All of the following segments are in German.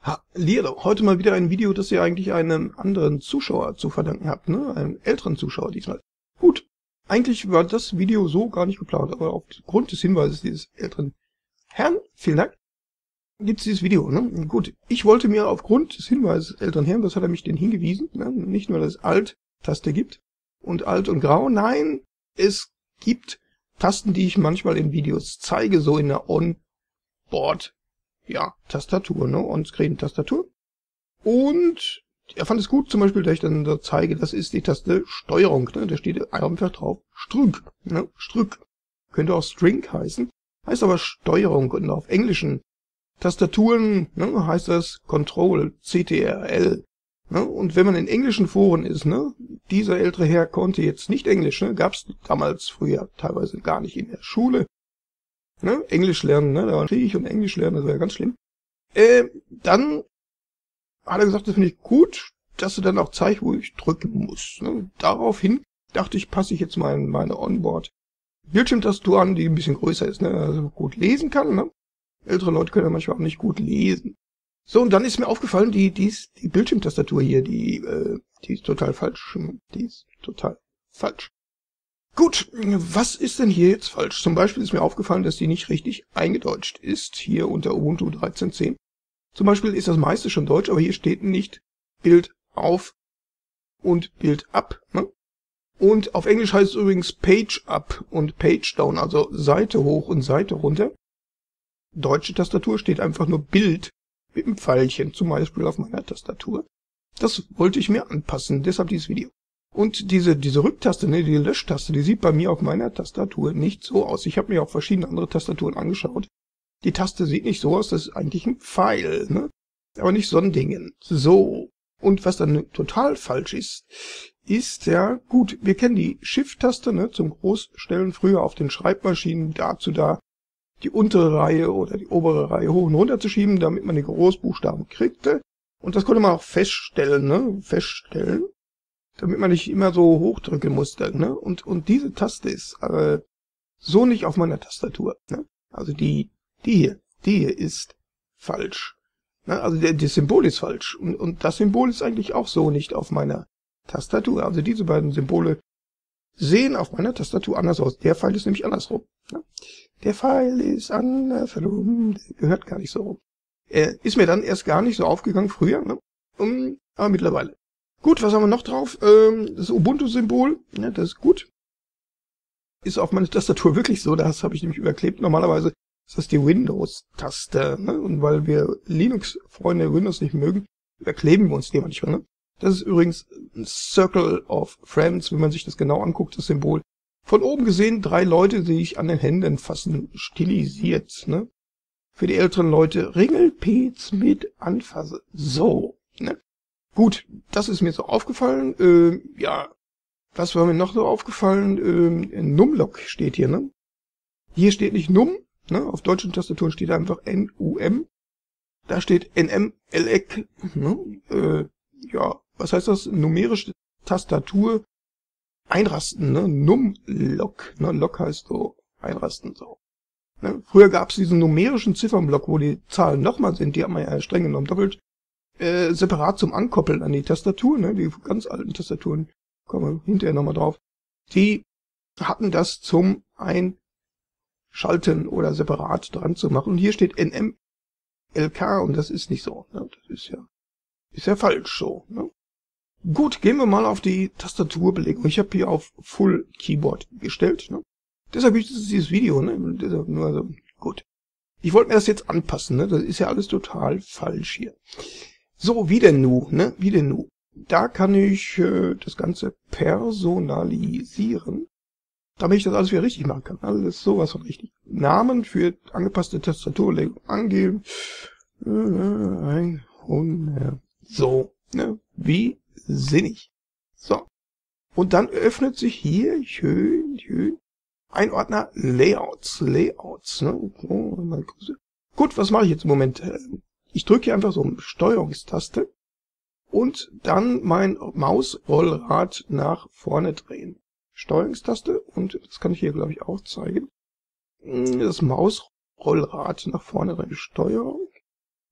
Hallihallo, heute mal wieder ein Video, das ihr eigentlich einem anderen Zuschauer zu verdanken habt, ne? Einem älteren Zuschauer diesmal. Gut, eigentlich war das Video so gar nicht geplant, aber aufgrund des Hinweises dieses älteren Herrn, vielen Dank, gibt's dieses Video, ne? Gut, ich wollte mir aufgrund des Hinweises des älteren Herrn, was hat er mich denn hingewiesen, ne? Nicht nur, dass es Alt-Taste gibt und Alt und Grau, nein, es gibt Tasten, die ich manchmal in Videos zeige, so in der On-Board, ja, Tastatur, ne, On-Screen-Tastatur. Und er fand es gut, zum Beispiel, dass ich dann da zeige, das ist die Taste Steuerung, ne, da steht einfach drauf Strück, ne, Strück. Könnte auch String heißen, heißt aber Steuerung, und auf englischen Tastaturen, ne, heißt das Control, CTRL, ne, und wenn man in englischen Foren ist, ne, dieser ältere Herr konnte jetzt nicht Englisch, ne, gab's damals früher teilweise gar nicht in der Schule, ne, Englisch lernen, ne, da war Krieg und Englisch lernen, das wäre ganz schlimm. Dann hat er gesagt, das finde ich gut, dass du dann auch zeigst, wo ich drücken muss. Ne? Daraufhin dachte ich, passe ich jetzt mal meine Onboard-Bildschirmtastatur an, die ein bisschen größer ist, ne? Also gut lesen kann. Ne? Ältere Leute können ja manchmal auch nicht gut lesen. So, und dann ist mir aufgefallen, die Bildschirmtastatur hier, die ist total falsch. Die ist total falsch. Gut, was ist denn hier jetzt falsch? Zum Beispiel ist mir aufgefallen, dass die nicht richtig eingedeutscht ist, hier unter Ubuntu 13.10. Zum Beispiel ist das meiste schon Deutsch, aber hier steht nicht Bild auf und Bild ab. Ne? Und auf Englisch heißt es übrigens Page up und Page down, also Seite hoch und Seite runter. Deutsche Tastatur steht einfach nur Bild mit einem Pfeilchen, zum Beispiel auf meiner Tastatur. Das wollte ich mir anpassen, deshalb dieses Video. Und diese Rücktaste, ne, die Löschtaste, die sieht bei mir auf meiner Tastatur nicht so aus. Ich habe mir auch verschiedene andere Tastaturen angeschaut. Die Taste sieht nicht so aus, das ist eigentlich ein Pfeil, ne? Aber nicht so ein Ding. So. Und was dann total falsch ist, ja, gut, wir kennen die Shift-Taste, ne, zum Großstellen früher auf den Schreibmaschinen, dazu da die untere Reihe oder die obere Reihe hoch und runter zu schieben, damit man die Großbuchstaben kriegte. Und das konnte man auch feststellen, damit man nicht immer so hochdrücken musste, ne? Und diese Taste ist so nicht auf meiner Tastatur, ne? Also die hier ist falsch. Ne? Also das Symbol ist falsch. Und das Symbol ist eigentlich auch so nicht auf meiner Tastatur. Also diese beiden Symbole sehen auf meiner Tastatur anders aus. Der Pfeil ist nämlich andersrum. Ne? Der Pfeil ist andersrum. Der gehört gar nicht so rum. Ist mir dann erst gar nicht so aufgegangen früher. Ne? Aber mittlerweile. Gut, was haben wir noch drauf? Das Ubuntu-Symbol. Ne, das ist gut. Ist auf meiner Tastatur wirklich so. Das habe ich nämlich überklebt. Normalerweise ist das die Windows-Taste, ne? Und weil wir Linux-Freunde Windows nicht mögen, überkleben wir uns die manchmal, ne? Das ist übrigens ein Circle of Friends, wenn man sich das genau anguckt, das Symbol. Von oben gesehen 3 Leute, die sich an den Händen fassen, stilisiert, ne? Für die älteren Leute Ringelpiez mit Anfasse. So, ne? Gut, das ist mir so aufgefallen. Ja, was war mir noch so aufgefallen? Numlock steht hier, ne? Hier steht nicht Num, ne? Auf deutschen Tastaturen steht einfach NUM. Da steht NM-LEC. Ne? Ja, was heißt das? Numerische Tastatur einrasten, ne? Numlock. Ne? Lock heißt so einrasten, so. Ne? Früher gab es diesen numerischen Ziffernblock, wo die Zahlen nochmal sind. Die hat man ja streng genommen doppelt. Separat zum Ankoppeln an die Tastatur, ne? Die ganz alten Tastaturen, kommen wir hinterher nochmal drauf. Die hatten das zum Einschalten oder separat dran zu machen. Und hier steht NMLK und das ist nicht so. Ne? Das ist ja falsch so. Ne? Gut, gehen wir mal auf die Tastaturbelegung. Ich habe hier auf Full Keyboard gestellt. Ne? Deshalb gibt es dieses Video. Ne? Deshalb nur so. Gut. Ich wollte mir das jetzt anpassen. Ne? Das ist ja alles total falsch hier. So, wie denn nu? Ne? Wie denn nu? Da kann ich das Ganze personalisieren, damit ich das alles wieder richtig machen kann. Also das ist sowas von richtig. Namen für angepasste Tastaturlegung angeben. 100. So, ne? Wie sinnig. So. Und dann öffnet sich hier schön ein Ordner Layouts. Ne? So, gut, was mache ich jetzt im Moment? Ich drücke hier einfach so eine Steuerungstaste und dann mein Mausrollrad nach vorne drehen. Steuerungstaste und das kann ich hier, glaube ich, auch zeigen. Das Mausrollrad nach vorne drehen. Steuerung,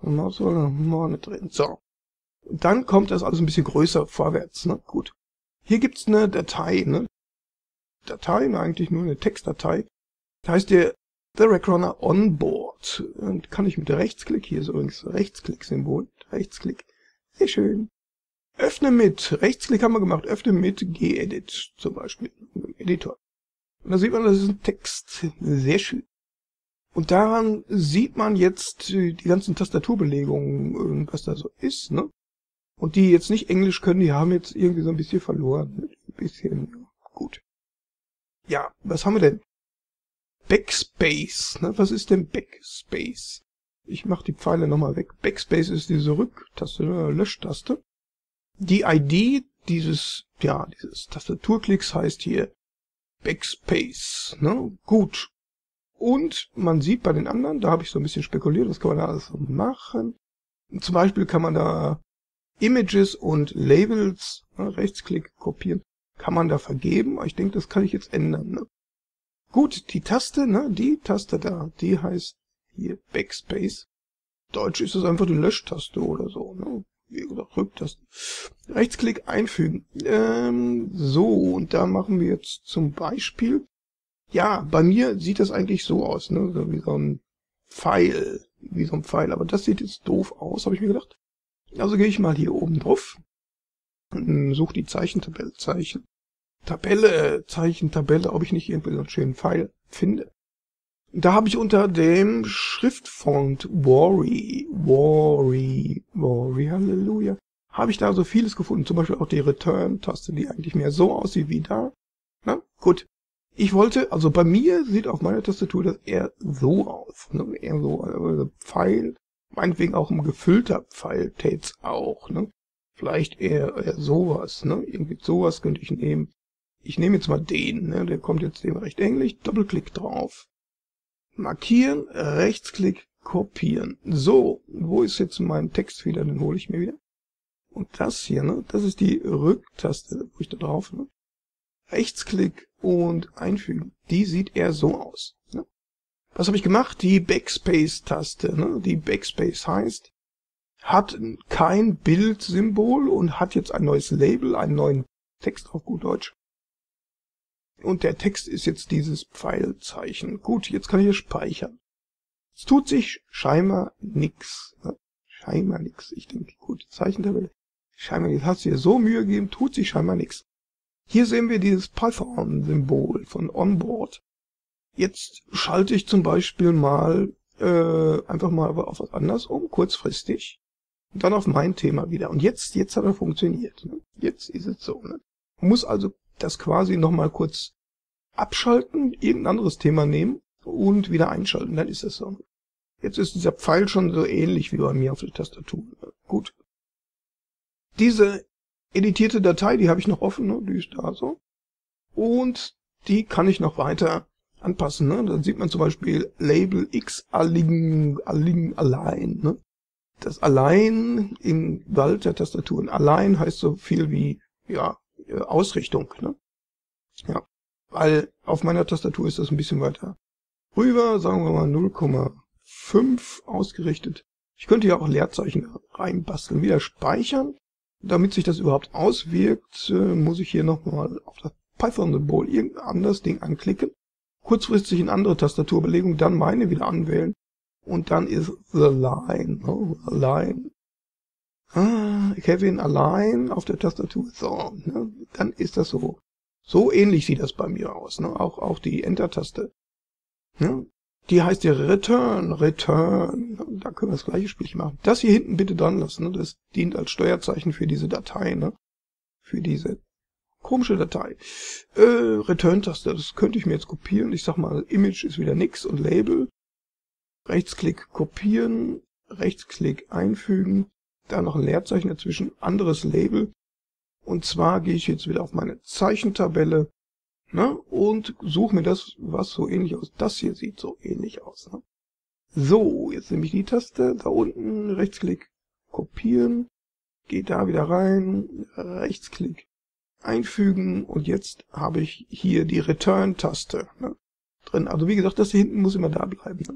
Maus vorne drin. So. Und dann kommt das alles ein bisschen größer vorwärts, ne? Gut. Hier gibt's eine Datei, ne? Eigentlich nur eine Textdatei. Da heißt der The Recrunner Onboard. Und kann ich mit Rechtsklick, hier ist übrigens Rechtsklick-Symbol, Rechtsklick, sehr schön. Öffne mit, Rechtsklick haben wir gemacht, öffne mit Gedit zum Beispiel, im Editor. Und da sieht man, das ist ein Text, sehr schön. Und daran sieht man jetzt die ganzen Tastaturbelegungen, was da so ist, ne? Und die jetzt nicht Englisch können, die haben jetzt irgendwie so ein bisschen verloren. Ein bisschen, gut. Ja, was haben wir denn? Backspace, ne? Was ist denn Backspace? Ich mache die Pfeile nochmal weg. Backspace ist diese Rücktaste, Löschtaste. Die ID dieses Tastaturklicks heißt hier Backspace, ne? Gut. Und man sieht bei den anderen, da habe ich so ein bisschen spekuliert, was kann man da alles so machen. Zum Beispiel kann man da Images und Labels, ne, Rechtsklick, kopieren, kann man da vergeben. Ich denke, das kann ich jetzt ändern, ne? Gut, die Taste, ne, die Taste da, die heißt hier Backspace. Deutsch ist es einfach die Löschtaste oder so, ne? Wie gesagt, Rücktaste. Rechtsklick einfügen. So, und da machen wir jetzt zum Beispiel, ja, bei mir sieht das eigentlich so aus, ne, so wie so ein Pfeil, aber das sieht jetzt doof aus, habe ich mir gedacht. Also gehe ich mal hier oben drauf, suche die Zeichentabelle, Tabelle, ob ich nicht irgendwie so einen schönen Pfeil finde. Da habe ich unter dem Schriftfont Worry, Halleluja, habe ich da so vieles gefunden. Zum Beispiel auch die Return-Taste, die eigentlich mehr so aussieht wie da. Na, gut. Ich wollte, also bei mir sieht auf meiner Tastatur das eher so aus. Ne? Eher so, also Pfeil, meinetwegen auch ein gefüllter Pfeil tät's auch. Ne? Vielleicht eher sowas. Ne? Irgendwie sowas könnte ich nehmen. Ich nehme jetzt mal den, ne? Der kommt jetzt dem recht ähnlich. Doppelklick drauf. Markieren, Rechtsklick, kopieren. So, wo ist jetzt mein Text wieder? Den hole ich mir wieder. Und das hier, ne? Das ist die Rücktaste, wo ich da drauf, ne? Rechtsklick und einfügen. Die sieht eher so aus. Ne? Was habe ich gemacht? Die Backspace-Taste. Ne? Die Backspace heißt, hat kein Bildsymbol und hat jetzt ein neues Label, einen neuen Text auf gut Deutsch. Und der Text ist jetzt dieses Pfeilzeichen. Gut, jetzt kann ich hier speichern. Es tut sich scheinbar nix. Ne? Scheinbar nix. Ich denke, gut, Zeichentabelle. Scheinbar nix. Hast du dir so Mühe gegeben, tut sich scheinbar nix. Hier sehen wir dieses Python-Symbol von Onboard. Jetzt schalte ich zum Beispiel mal einfach mal auf was anderes um, kurzfristig. Und dann auf mein Thema wieder. Und jetzt hat er funktioniert. Ne? Jetzt ist es so. Ne? Man muss also das quasi nochmal kurz abschalten, irgendein anderes Thema nehmen und wieder einschalten. Dann ist es so. Jetzt ist dieser Pfeil schon so ähnlich wie bei mir auf der Tastatur. Ne? Gut. Diese editierte Datei, die habe ich noch offen, ne? Die ist da so. Und die kann ich noch weiter anpassen. Ne? Dann sieht man zum Beispiel Label X allein. Ne? Das Allein im Wald der Tastaturen. Allein heißt so viel wie ja Ausrichtung. Ne? Ja, weil auf meiner Tastatur ist das ein bisschen weiter rüber, sagen wir mal 0,5 ausgerichtet. Ich könnte ja auch Leerzeichen reinbasteln, wieder speichern. Damit sich das überhaupt auswirkt, muss ich hier nochmal auf das Python-Symbol irgendein anderes Ding anklicken, kurzfristig in andere Tastaturbelegung, dann meine wieder anwählen und dann ist the line, Align. Kevin Align auf der Tastatur, so, ne? Dann ist das so. So ähnlich sieht das bei mir aus, ne? Auch die Enter-Taste. Ne? Die heißt ja Return. Da können wir das gleiche Spielchen machen. Das hier hinten bitte dran lassen. Ne? Das dient als Steuerzeichen für diese Datei. Ne? Für diese komische Datei. Return-Taste, das könnte ich mir jetzt kopieren. Ich sag mal, Image ist wieder nix und Label. Rechtsklick kopieren. Rechtsklick einfügen. Da noch ein Leerzeichen dazwischen. Anderes Label. Und zwar gehe ich jetzt wieder auf meine Zeichentabelle. Ne? Und suche mir das, was so ähnlich aus. Das hier sieht so ähnlich aus. Ne? So, jetzt nehme ich die Taste, da unten, Rechtsklick, kopieren, gehe da wieder rein, Rechtsklick, einfügen und jetzt habe ich hier die Return-Taste ne? drin. Also wie gesagt, das hier hinten muss immer da bleiben. Ne?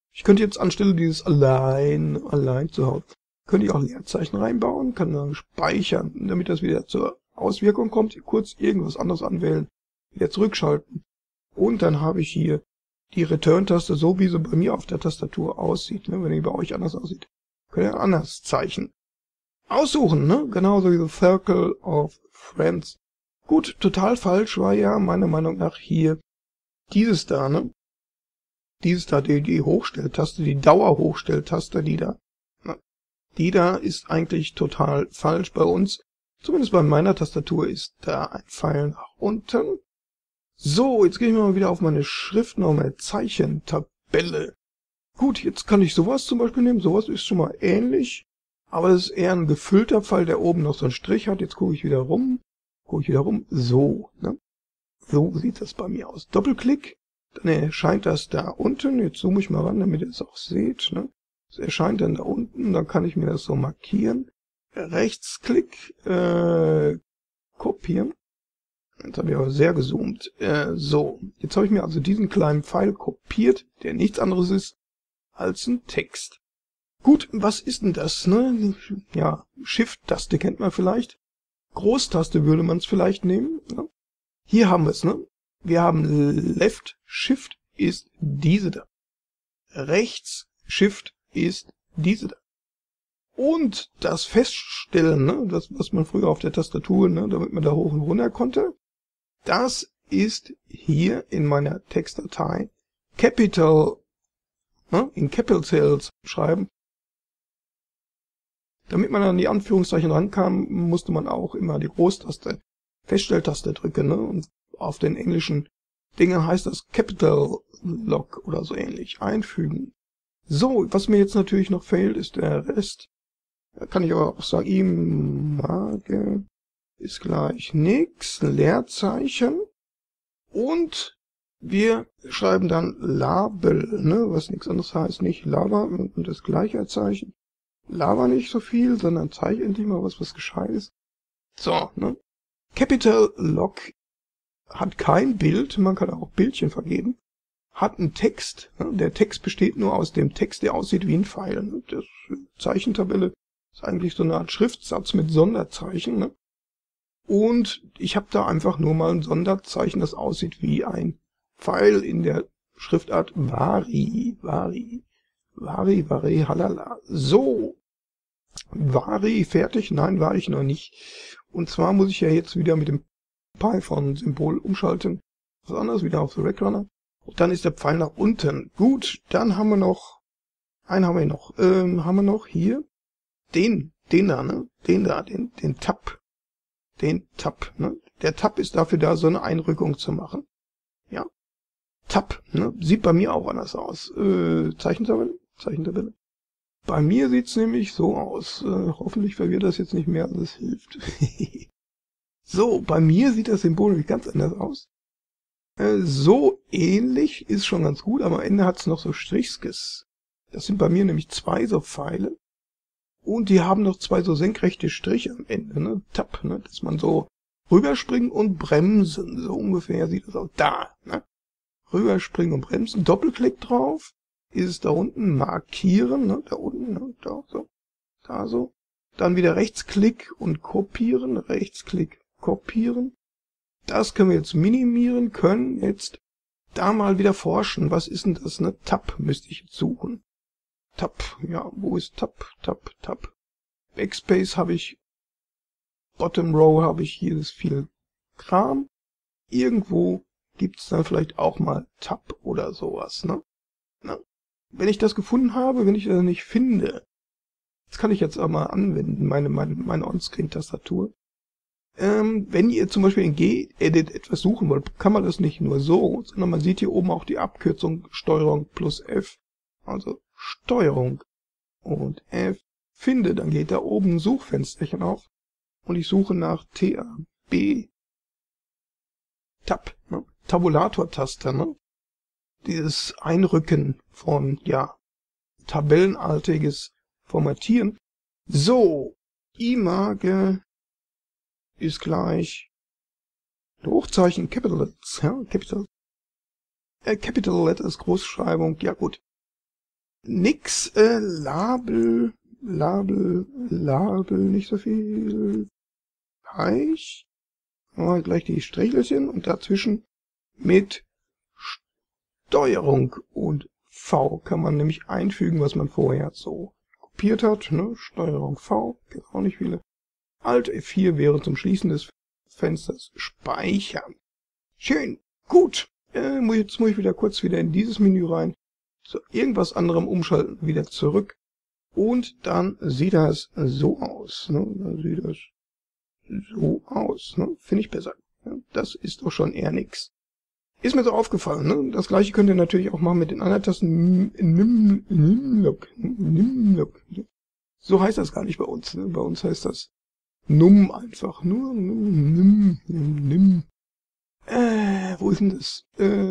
Ich könnte jetzt anstelle dieses allein zu Hause, könnte ich auch Leerzeichen reinbauen, kann dann speichern, damit das wieder zur Auswirkung kommt, kurz irgendwas anderes anwählen, wieder zurückschalten. Und dann habe ich hier die Return-Taste, so wie sie bei mir auf der Tastatur aussieht, ne? Wenn die bei euch anders aussieht, könnt ihr ein anderes Zeichen aussuchen, ne? Genauso wie The Circle of Friends. Gut, total falsch war ja meiner Meinung nach hier dieses da, ne? Dieses da, die Hochstelltaste, die Dauerhochstelltaste, die da. Ne? Die da ist eigentlich total falsch bei uns. Zumindest bei meiner Tastatur ist da ein Pfeil nach unten. So, jetzt gehe ich mal wieder auf meine Schrift, nochmal Zeichentabelle. Gut, jetzt kann ich sowas zum Beispiel nehmen. Sowas ist schon mal ähnlich. Aber das ist eher ein gefüllter Pfeil, der oben noch so einen Strich hat. Jetzt gucke ich wieder rum. So, ne? So sieht das bei mir aus. Doppelklick, dann erscheint das da unten. Jetzt zoome ich mal ran, damit ihr es auch seht, ne? Es erscheint dann da unten, dann kann ich mir das so markieren. Rechtsklick, kopieren. Jetzt habe ich aber sehr gezoomt. So, jetzt habe ich mir also diesen kleinen Pfeil kopiert, der nichts anderes ist als ein Text. Gut, was ist denn das, ne? Ja, Shift-Taste kennt man vielleicht. Großtaste würde man es vielleicht nehmen. Ne? Hier haben wir es, ne? Wir haben Left Shift ist diese da. Rechts Shift ist diese da. Und das Feststellen, ne, das, was man früher auf der Tastatur, ne, damit man da hoch und runter konnte, das ist hier in meiner Textdatei Capital, ne, in Capitals schreiben. Damit man an die Anführungszeichen rankam, musste man auch immer die Großtaste, Feststelltaste drücken, ne, und auf den englischen Dingen heißt das Capital Lock oder so ähnlich, einfügen. So, was mir jetzt natürlich noch fehlt, ist der Rest. Da kann ich aber auch sagen, Image ist gleich nix, Leerzeichen. Und wir schreiben dann Label, ne, was nichts anderes heißt, nicht Lava und das Gleicherzeichen. Lava nicht so viel, sondern zeig endlich mal was Gescheites. So, ne. Capital Lock hat kein Bild, man kann auch Bildchen vergeben. Hat einen Text, ne? Der Text besteht nur aus dem Text, der aussieht wie ein Pfeil. Ne? Das Zeichentabelle ist eigentlich so eine Art Schriftsatz mit Sonderzeichen. Ne? Und ich habe da einfach nur mal ein Sonderzeichen, das aussieht wie ein Pfeil in der Schriftart Vari, halala. So, Vari, fertig? Nein, war ich noch nicht. Und zwar muss ich ja jetzt wieder mit dem Python-Symbol umschalten. Was anderes, wieder auf The Rackrunner. Und dann ist der Pfeil nach unten. Gut, dann haben wir noch, haben wir noch hier, den da, ne, den Tab. Den Tab, ne. Der Tab ist dafür da, so eine Einrückung zu machen. Ja. Tab, ne, sieht bei mir auch anders aus. Zeichentabelle. Bei mir sieht's nämlich so aus. Hoffentlich verwirrt das jetzt nicht mehr, als es hilft. So, bei mir sieht das Symbol ganz anders aus. So ähnlich ist schon ganz gut, aber am Ende hat's noch so Strichskes. Das sind bei mir nämlich zwei so Pfeile. Und die haben noch zwei so senkrechte Striche am Ende, ne? Tab, ne? Dass man so rüberspringen und bremsen. So ungefähr sieht das aus. Da, ne? Rüberspringen und bremsen. Doppelklick drauf. Ist es da unten. Markieren, ne? Da unten, ne? Da so. Da so. Dann wieder Rechtsklick und kopieren. Rechtsklick, kopieren. Das können wir jetzt minimieren, können jetzt da mal wieder forschen. Was ist denn das, ne? Tab müsste ich jetzt suchen. Tab, ja, wo ist Tab? Tab. Backspace habe ich, Bottom Row habe ich hier das viel Kram. Irgendwo gibt's dann vielleicht auch mal Tab oder sowas, ne? Na, wenn ich das gefunden habe, wenn ich das nicht finde, das kann ich jetzt auch mal anwenden, meine On-Screen-Tastatur. Wenn ihr zum Beispiel in Gedit etwas suchen wollt, kann man das nicht nur so, sondern man sieht hier oben auch die Abkürzung Steuerung plus F. Also Steuerung und F. Finde, dann geht da oben ein Suchfensterchen auf und ich suche nach TAB. Tab, ne? Tabulator-Taste, ne? Dieses Einrücken von, ja, tabellenartiges Formatieren. So, Image ist gleich Hochzeichen Capitals, ja, Capital Letters, Großschreibung, ja gut. Nix, Label, nicht so viel. Gleich. Gleich die Strichelchen und dazwischen mit Steuerung und V kann man nämlich einfügen, was man vorher so kopiert hat. Ne? Steuerung V, gibt auch nicht viele. Alt F4 wäre zum Schließen des Fensters speichern. Schön, gut. Jetzt muss ich wieder kurz in dieses Menü rein. Zu irgendwas anderem umschalten, wieder zurück. Und dann sieht das so aus. Ne? Dann sieht das so aus. Ne? Finde ich besser. Ja, das ist doch schon eher nix. Ist mir so aufgefallen. Ne? Das gleiche könnt ihr natürlich auch machen mit den anderen Tasten. Nimlock. So heißt das gar nicht bei uns. Ne? Bei uns heißt das Num einfach. Nur Nim. Wo ist denn das?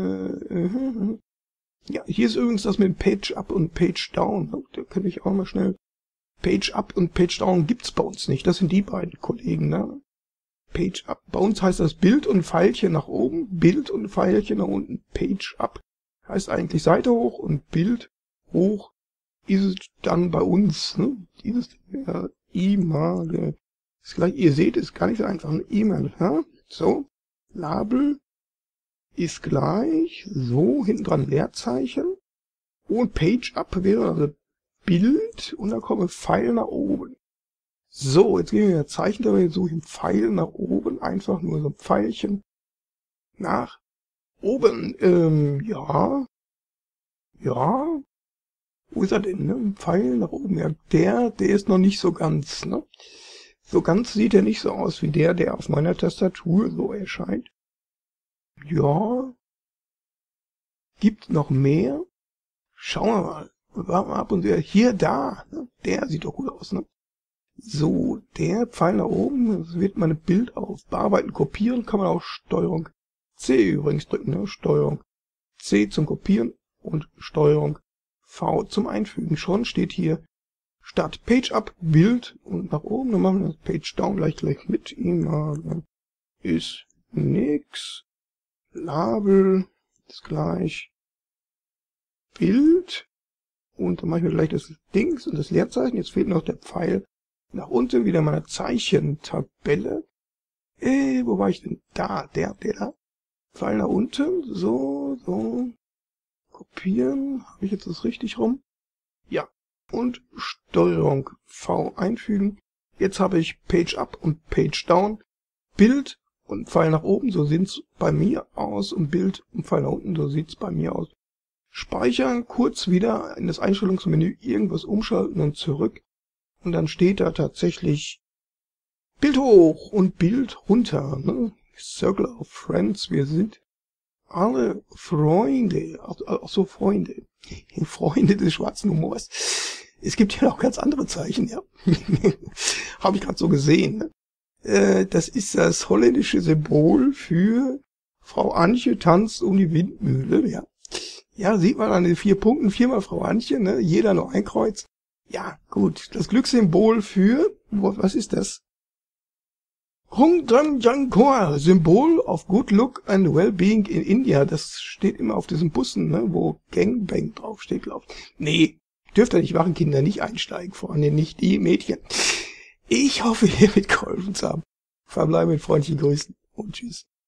Ja, hier ist übrigens das mit Page Up und Page Down. Da könnte ich auch mal schnell. Page Up und Page Down gibt's bei uns nicht. Das sind die beiden Kollegen, ne? Page Up. Bei uns heißt das Bild und Pfeilchen nach oben, Bild und Pfeilchen nach unten. Page Up heißt eigentlich Seite hoch und Bild hoch ist es dann bei uns, ne? Dieses E-Mail. Ist gleich, ihr seht, ist gar nicht so einfach. Eine E-Mail, ja? So. Label ist gleich, so, hinten dran Leerzeichen. Und Page Up wäre also Bild und dann kommen Pfeil nach oben. So, jetzt gehen wir in Zeichen, aber jetzt suche ich einen Pfeil nach oben, einfach nur so ein Pfeilchen nach oben. Ja. Wo ist er denn, ne? Ein Pfeil nach oben. Ja, der ist noch nicht so ganz, ne? So ganz sieht er nicht so aus wie der auf meiner Tastatur so erscheint. Ja. Gibt noch mehr? Schauen wir mal. Warten wir ab und wieder. Hier, da. Ne? Der sieht doch gut aus, ne? So, der Pfeil nach oben. Das wird mein Bild auf Bearbeiten, Kopieren. Kann man auch Steuerung C übrigens drücken, ne? Steuerung C zum Kopieren und Steuerung V zum Einfügen. Schon steht hier statt Page Up Bild und nach oben. Dann machen wir das Page Down gleich mit ihm. Ist nix. Label ist gleich Bild. Und dann machen wir gleich das Dings und das Leerzeichen. Jetzt fehlt noch der Pfeil nach unten. Wieder meine Zeichentabelle. Wo war ich denn? Da, der da. Pfeil nach unten. So. Kopieren. Habe ich jetzt das richtig rum? Ja. Und Steuerung V einfügen. Jetzt habe ich Page Up und Page Down. Bild und Pfeil nach oben. So sieht's bei mir aus. Und Bild und Pfeil nach unten. So sieht's bei mir aus. Speichern, kurz wieder in das Einstellungsmenü irgendwas umschalten und zurück. Und dann steht da tatsächlich Bild hoch und Bild runter. Ne? Circle of Friends, wir sind alle Freunde. Auch so Freunde. Freunde des schwarzen Humors. Es gibt ja noch ganz andere Zeichen, ja. Habe ich gerade so gesehen. Ne? Das ist das holländische Symbol für Frau Antje tanzt um die Windmühle, ja. Ja, sieht man an den 4 Punkten, 4-mal Frau Antje, ne? Jeder nur ein Kreuz. Ja, gut. Das Glückssymbol für, was ist das? Rungdranjankor, Symbol of Good Look and Well-Being in India. Das steht immer auf diesen Bussen, ne? Wo Gangbang draufsteht, glaub ich. Nee, dürft ihr nicht machen, Kinder, nicht einsteigen, vor allem nicht die Mädchen. Ich hoffe, ihr mitgeholfen zu haben. Verbleibe mit freundlichen Grüßen und tschüss.